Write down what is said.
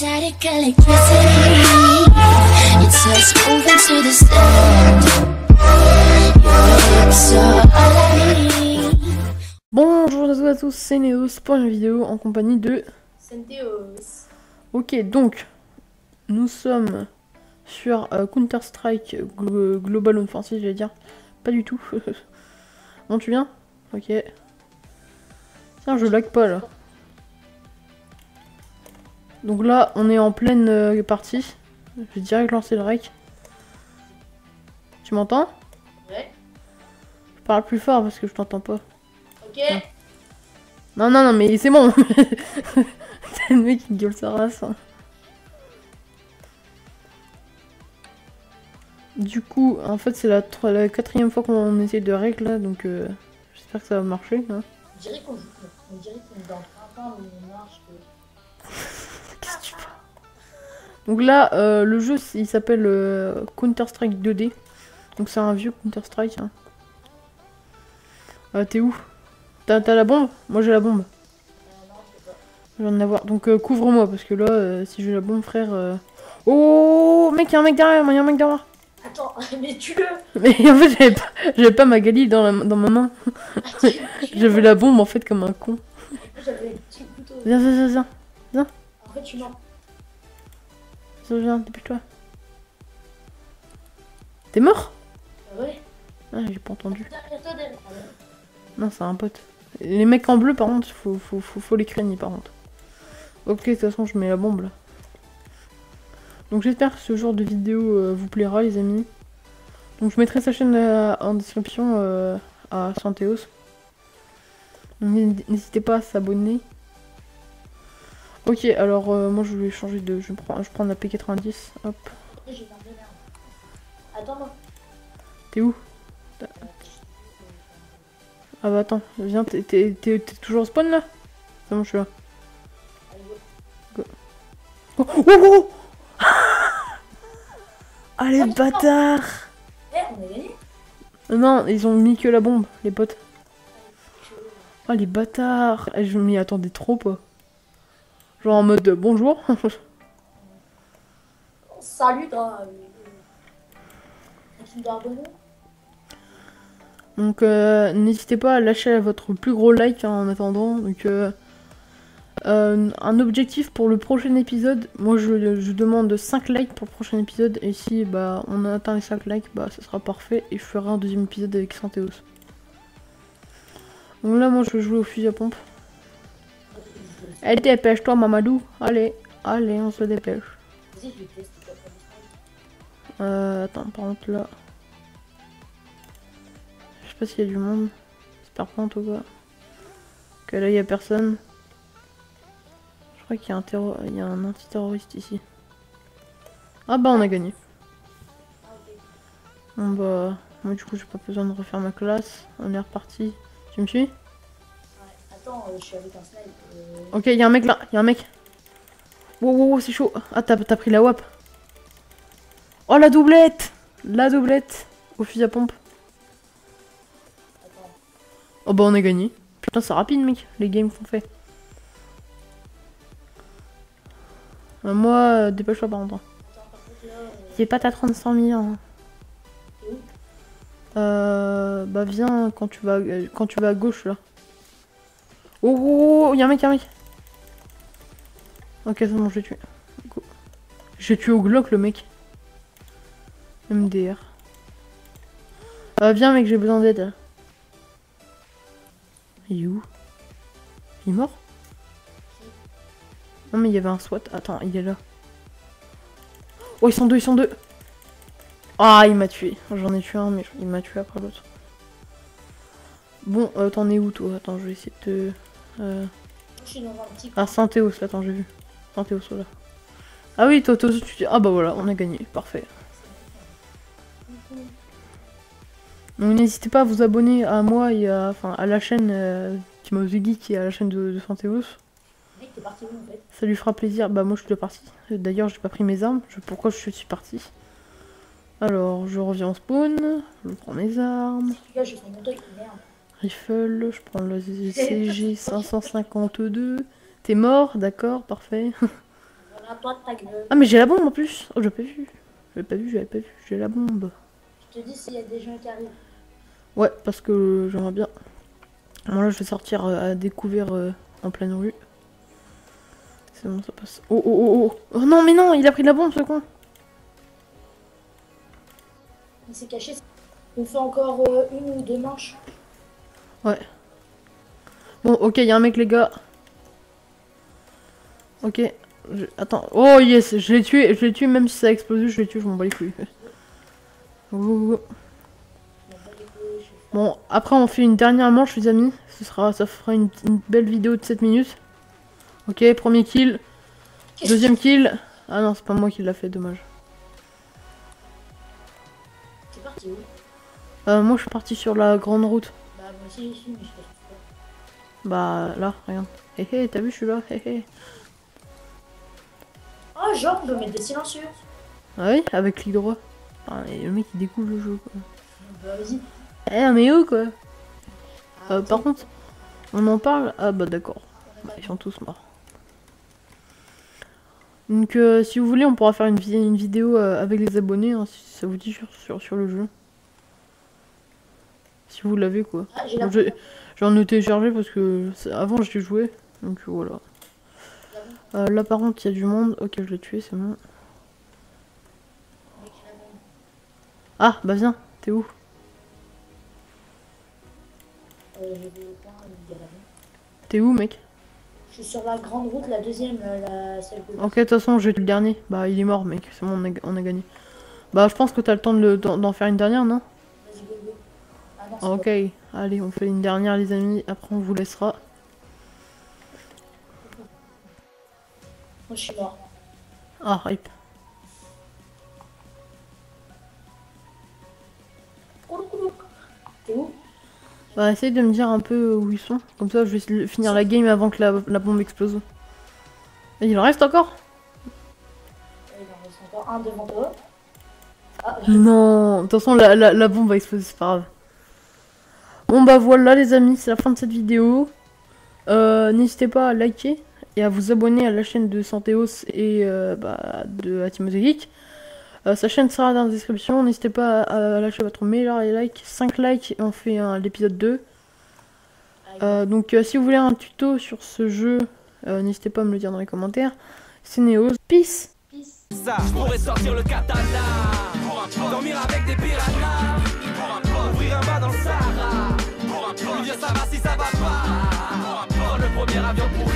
Static electricity. It's us moving to the sound. Your lips are alive. Bonjour à tous, c'est Neos pour une vidéo en compagnie de Senteos. Ok, donc nous sommes sur Counter-Strike Global Offensive, j'allais dire. Pas du tout. Bon, tu viens? Ok. Tiens, je lag pas là. Donc là, on est en pleine partie. Je vais direct lancer le rec. Tu m'entends? Ouais. Je parle plus fort parce que je t'entends pas. Ok. Ouais. Non, mais c'est bon. C'est le mec qui gueule sa race. Hein. Du coup, en fait, c'est la quatrième fois qu'on essaie de règle là, donc j'espère que ça va marcher. Hein. On dirait qu'on est dans un temps où on marche. Qu'est-ce que tu fais? Donc là, le jeu, il s'appelle Counter-Strike 2D. Donc c'est un vieux Counter-Strike. Hein. T'es où? T'as la bombe? Moi j'ai la bombe. Non, je sais pas. Je viens de l'avoir. Donc couvre-moi parce que là, si j'ai la bombe, frère. Oh, mec, y'a un mec derrière moi, y'a un mec derrière moi. Attends, mais tue-le. Mais en fait, j'avais pas ma Gali dans ma main. J'avais la bombe en fait comme un con. J'avais un petit couteau. Viens. En fait, tu mens. Viens, dépêche-toi. T'es mort? Ouais. Ah, j'ai pas entendu. Derrière derrière. Non, c'est un pote. Les mecs en bleu, par contre, faut les craigner, par contre. Ok, de toute façon, je mets la bombe, là. Donc, j'espère que ce genre de vidéo vous plaira, les amis. Donc, je mettrai sa chaîne en description à Senteos. N'hésitez pas à s'abonner. Ok, alors, moi, je vais changer de... Je prends la P90, hop. Après, j'ai perdu merde. Attends-moi. T'es où? Ah bah attends, viens, t'es toujours au spawn là? C'est bon, je suis là. Allez, Go. go. Oh Ah les bâtards! Eh, on a gagné. Non, ils ont mis que la bombe, les potes. Ah les bâtards! Je m'y attendais trop pas. Genre en mode bonjour. Salut, dans Kinder Bueno. Donc n'hésitez pas à lâcher votre plus gros like hein, en attendant. Donc un objectif pour le prochain épisode, moi je demande 5 likes pour le prochain épisode et si bah on a atteint les 5 likes, bah ça sera parfait et je ferai un deuxième épisode avec Senteos. Donc là moi je vais jouer au fusil à pompe. Allez dépêche-toi Mamadou, allez, on se dépêche. Vas-y, je vais tester ta première. Attends par contre là. Je sais pas s'il y a du monde. J'espère pas en tout cas. Ok là il y a personne. Je crois qu'il y a il y a un antiterroriste ici. Ah bah on a gagné. Ah, ok. Bon bah moi du coup j'ai pas besoin de refaire ma classe. On est reparti. Tu me suis? Ouais. Attends, je suis avec un snipe. Ok il y a un mec là, il y a un mec. Wow, c'est chaud. Ah t'as pris la WAP. Oh la doublette! La doublette au fusil à pompe. Attends. Oh bah on a gagné. Putain c'est rapide mec, les games qu'on fait. Moi dépêche-toi par contre. Attends, par contre, là. J'ai pas ta 35 000 hein. T'es où? Bah viens quand tu vas à gauche là. Oh, y'a un mec, Ok, c'est bon, je l'ai tué. Go. J'ai tué au Glock le mec. MDR. Viens mec, j'ai besoin d'aide. Il est où? Il est mort? Non mais il y avait un SWAT. Attends, il est là. Oh, ils sont deux. Ah, il m'a tué. J'en ai tué un, mais il m'a tué après l'autre. Bon, t'en es où toi? Attends, je vais essayer de te... Je suis dans un petit. Ah, Senteos, attends, j'ai vu. Senteos, là. Ah oui, toi, tu dis... Ah bah voilà, on a gagné, parfait. Donc n'hésitez pas à vous abonner à moi et à, à la chaîne Timothy qui est à la chaîne de Senteos. Mec, t'es parti où en fait? Ça lui fera plaisir. Bah moi je suis déjà parti. D'ailleurs j'ai pas pris mes armes. Pourquoi je suis parti? Alors je reviens au spawn. Je prends mes armes. Là, j'ai fait mon truc, merde. Rifle, je prends le CG 552. T'es mort, d'accord, parfait. Voilà, À toi de ta gueule. Ah mais j'ai la bombe en plus. Oh, j'avais pas vu. J'avais pas vu. J'ai la bombe. Je te dis s'il y a des gens qui arrivent. Ouais, parce que j'aimerais bien. Moi là, je vais sortir à découvert en pleine rue. C'est bon, ça passe. Oh, oh, oh, oh. Oh non, mais non, il a pris de la bombe, ce con. Il s'est caché. On fait encore une ou deux manches. Ouais. Bon, ok, il y a un mec, les gars. Ok. Attends. Oh yes, je l'ai tué même si ça a explosé, je l'ai tué, je m'en bats les couilles. Bon, après on fait une dernière manche, les amis. Ça fera une belle vidéo de 7 minutes. Ok, premier kill. Deuxième kill. Ah non, c'est pas moi qui l'a fait, dommage. C'est parti où? Moi je suis parti sur la grande route. Bah moi aussi je suis, mais je sais pas. Bah là, regarde. Hé hé, t'as vu, je suis là, hé hé. Oh genre on peut mettre des silencieux. Ah oui, avec clic droit. Ah, et le mec il découvre le jeu quoi. Bah vas-y. Eh mais où quoi? Ah, Par contre, on en parle? Ah bah d'accord. Bah, ils sont tous morts. Donc si vous voulez on pourra faire une vidéo avec les abonnés hein, si ça vous dit sur le jeu. Si vous l'avez quoi. Ah, j'ai la Bon, j'en ai téléchargé parce que avant j'y jouais. Donc voilà. Là par contre il y a du monde. Ok je l'ai tué c'est bon. Ah bah viens, t'es où? T'es où mec? Je suis sur la grande route, la deuxième, celle que... Ok, de toute façon, j'ai le dernier. Bah, il est mort, mec. C'est bon, on a gagné. Bah, je pense que t'as le temps d'en faire une dernière, non? Vas-y, go, go. Ah non, c'est Ok, allez, on fait une dernière, les amis. Après, on vous laissera. Moi, je suis mort. Ah, rip. T'es où? Bah, essaye de me dire un peu où ils sont. Comme ça, je vais finir la game avant que la bombe explose. Et il en reste encore? Il en reste encore un devant toi. Ah, Non, de toute façon, la bombe va exploser, c'est pas grave. Bon, bah voilà, les amis, c'est la fin de cette vidéo. N'hésitez pas à liker et à vous abonner à la chaîne de Santéos et de Atimos Geek. Sa chaîne sera dans la description. N'hésitez pas à lâcher votre meilleur like. 5 likes et on fait l'épisode 2. Donc si vous voulez un tuto sur ce jeu, n'hésitez pas à me le dire dans les commentaires. C'est Neos. Peace. Peace. Ça, je pourrais sortir le katana, dormir avec des piranhas, ouvrir un bas dans le Sahara. Lui dire ça va si ça va pas, prendre le premier avion pour